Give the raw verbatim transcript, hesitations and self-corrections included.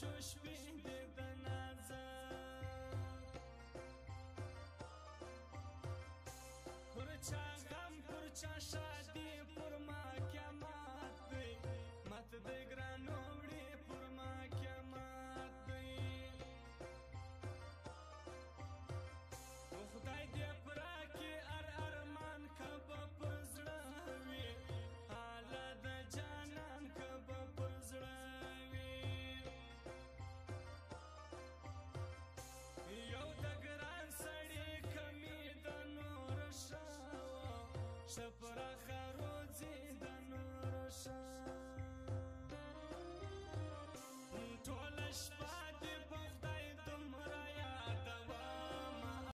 شو شپې دې د نازه پر چا غم پر چا شادي پر ما قیامت دی مات دی ګرانو وړي پر ما قیامت دی خدای دې پر کې ار ارمان کب پر زړه وي حاله د جانان کب پر زړه یو د ګران سړي کمی د نور شاو شپره